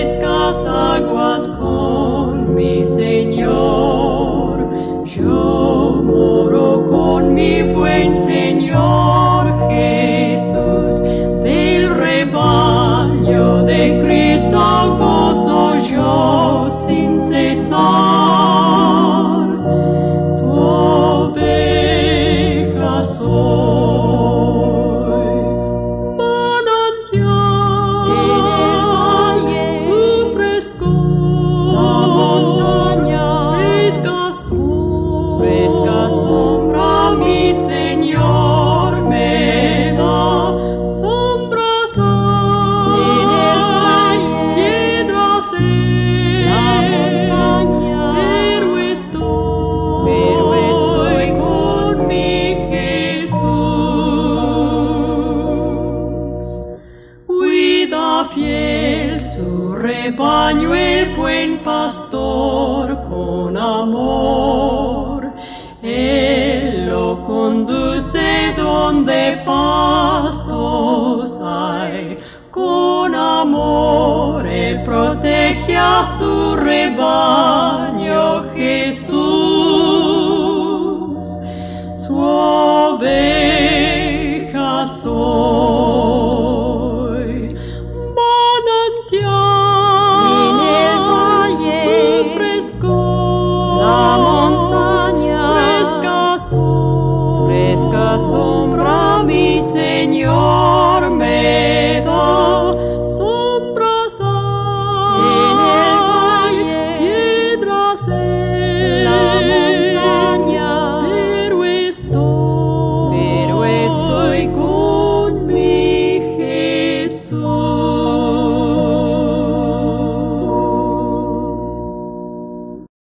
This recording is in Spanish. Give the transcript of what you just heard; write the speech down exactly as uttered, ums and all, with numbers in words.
frescas aguas con mi Señor. Yo moro con mi buen Señor Jesús, del rebaño de Cristo gozo yo sin cesar. Su oveja soy, manantial en el valle, su frescor, la montaña, fresca sombra, fresca sombra mi Señor me da, sombra sal en el valle, piedra sed, la montaña, pero estoy, pero estoy con mi Jesús. Cuida fiel su rebaño el buen pastor con amor. Él lo conduce donde pastos hay. Con amor Él protege a su rebaño Jesús. Su oveja soy, manantial en el valle, su frescor, la montaña, fresca sombra, fresca sombra.